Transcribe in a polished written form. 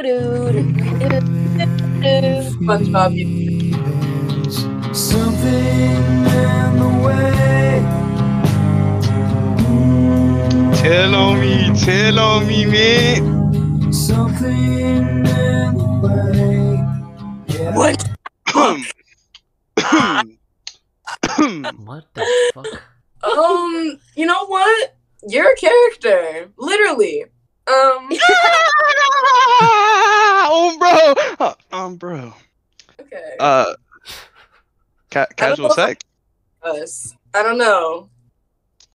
SpongeBob. Something in the way. Tell on me, man. Something in the way. Yeah. What? What the fuck? You know what? You're a character, literally. Bro. Okay. Casual sex. Us. I don't know.